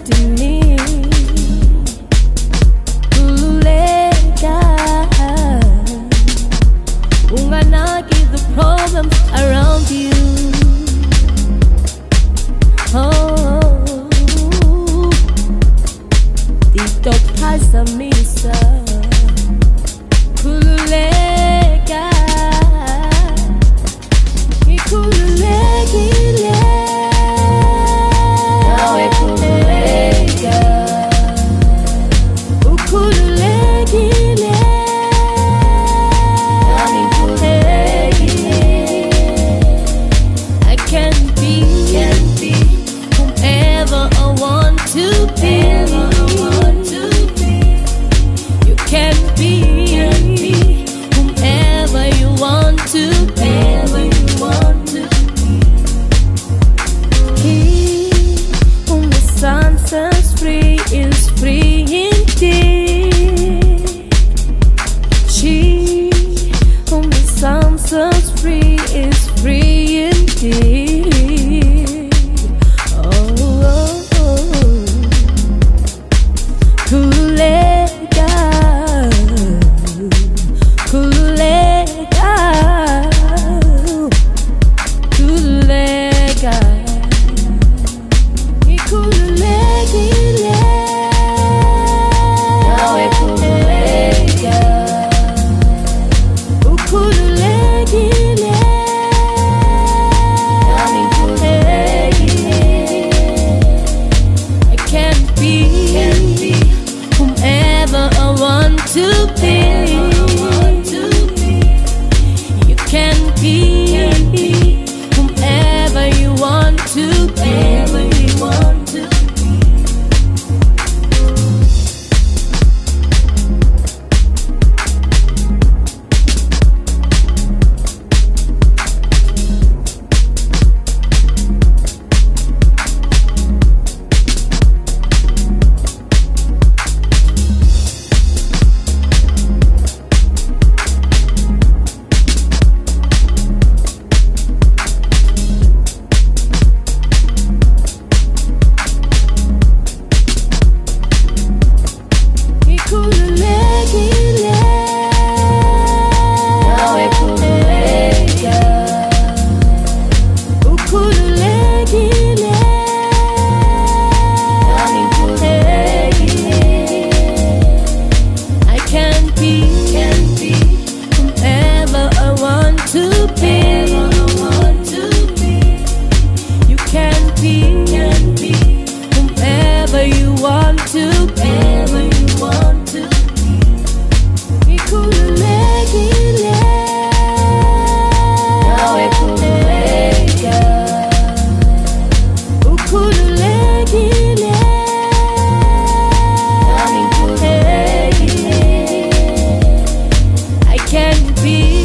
destiny. Khululeka, unganaki the problems around you. Oh, titophazamisa. Khululeka, ngikhululekile. Nawe khululeka, ukhululekile. Nami ngikhululekile. I can be whomever I want to be. You can be whomever you want to be. He whom the sun sets free is free indeed. She whom the sun sets free is free indeed. Oh, Khululeka, Khululeka, Khululeka, ngikhululekile. Nawe khululeka, ukhululekile. Nami ngikhululekile. I can be whomever I want to be. You can be whomever you want to be. Khululekile. Nawe khululeka, ukhululekile. Nami ngikhululekile. I can be whomever I want to be. You can be whomever you want to be. Khululekile. Nawe khululeka, ukhululekile. Nami ngikhululekile. I can be